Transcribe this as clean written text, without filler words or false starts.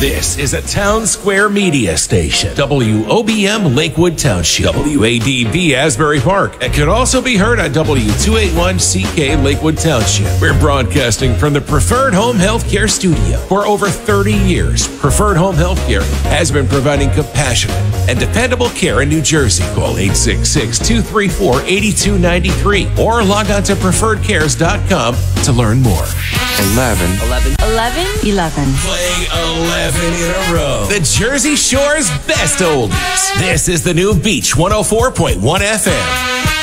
This is a Town Square media station. WOBM Lakewood Township. WADB Asbury Park. It could also be heard on W281CK Lakewood Township. We're broadcasting from the Preferred Home Healthcare Studio. For over 30 years, Preferred Home Healthcare has been providing compassionate and dependable care in New Jersey. Call 866-234-8293 or log on to preferredcares.com to learn more. 11. Playing 11 in a row. The Jersey Shore's best oldies. This is the new Beach 104.1 FM.